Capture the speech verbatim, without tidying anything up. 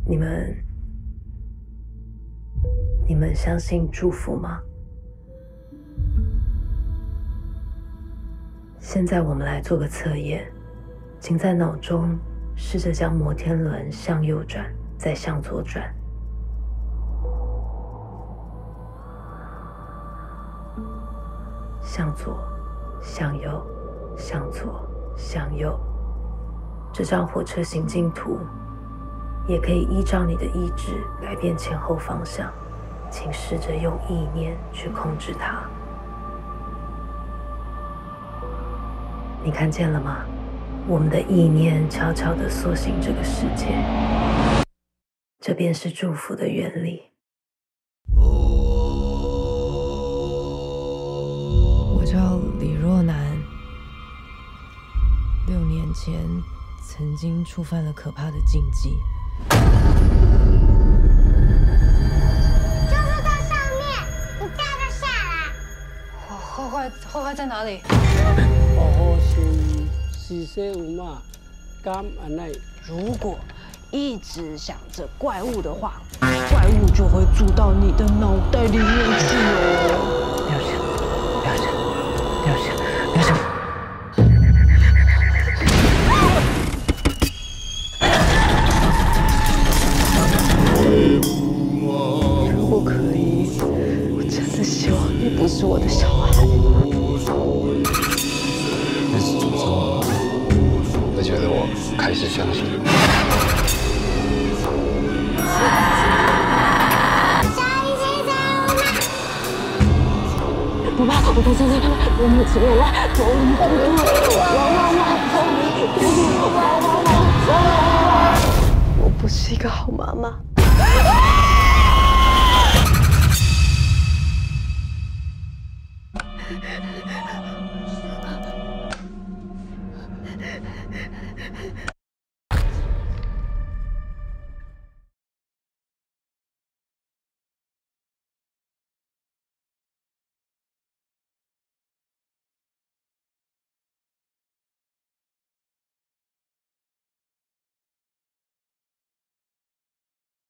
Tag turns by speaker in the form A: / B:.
A: 你们，你们相信祝福吗？现在我们来做个测验，请在脑中试着将摩天轮向右转，再向左转。向左，向右，向左，向右。这张火车行进图也可以依照你的意志改变前后方向，请试着用意念去控制它。你看见了吗？我们的意念悄悄地塑形这个世界，这便是祝福的原理。
B: 我叫李若男，六年前曾经触犯了可怕的禁忌。
C: 就是在上面，你带它下来。
B: 坏坏坏坏在哪里？
D: 好好心，四舍五入，敢安内。
E: 如果一直想着怪物的话，怪物就会住到你的脑袋里面去哦。
A: 不要想，不要想，不要想，不要想。
E: 如果可以，我真的希望你不是我的小孩。
F: 那是诅咒，我觉得我开始相信了。
E: 不怕，我在这里，我们只有爱，我们不怕。哇哇哇！哇哇哇！我不是一个好妈妈。